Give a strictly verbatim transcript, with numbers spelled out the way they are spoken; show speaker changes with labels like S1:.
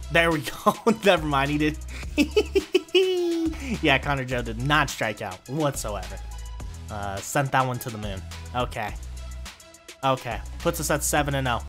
S1: There we go. Never mind, he did. Yeah, Connor Joe did not strike out whatsoever. Uh, sent that one to the moon. Okay. Okay. Puts us at seven and oh.